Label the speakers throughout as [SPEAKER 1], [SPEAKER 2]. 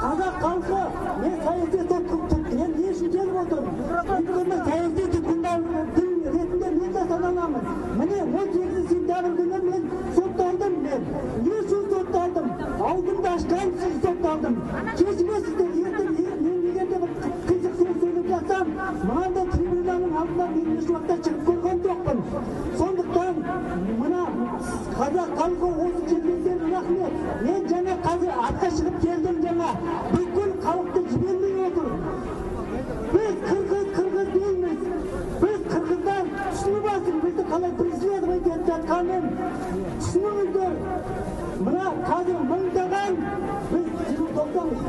[SPEAKER 1] қазақ халқы мен саяси мен не үшін келіп отырмын? Өйткені саяси тұтқындардың ретінде мен де саналамын. Міне 18 сентябрь күні мен сотталдым мен. Не үшін сотталдым? Алдымды ашқан үшін сотталдым. Кешіресіздер, ертең мен егер де бір қызық сөз сөйлеп жатсам, мынандай трибунаның алдына мен еш уақытта шығып көрген жоқпын. Сондықтан мына қазақ халқы осы келгендер рахмет. Мен жаңа қазір атқа шығып келдім жаңа. Бүкіл халықты жібермей отыр. Біз қырғыз дейміз. Біз қырғыздан түсініп алсын, бізді қалай преследовать етіп жатқанын түсініңіздер. Мына қазір мыңдаған біз тоқтаңыз.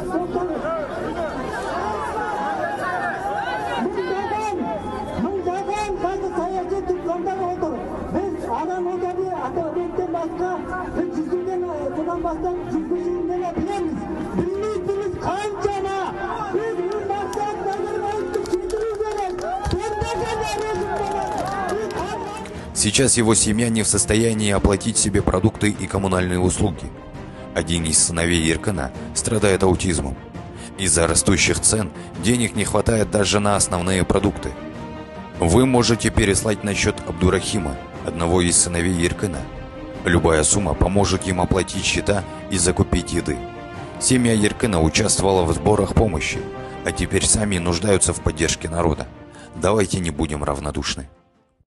[SPEAKER 1] Мыңдаған қазір саяси тұтқындар отыр. Біз адам отабеттен басқа біз жүзуден содан бастап жүзгішінен білеміз. Білмейтініміз қаншама. Біз бұл мақсат назарбаевты кетіру керек.
[SPEAKER 2] Сейчас его семья не в состоянии оплатить себе продукты и коммунальные услуги. Один из сыновей Еркына страдает аутизмом. Из-за растущих цен денег не хватает даже на основные продукты. Вы можете переслать на счет Абдурахима, одного из сыновей Еркына. Любая сумма поможет им оплатить счета и закупить еды. Семья Еркына участвовала в сборах помощи, а теперь сами нуждаются в поддержке народа. Давайте не будем равнодушны.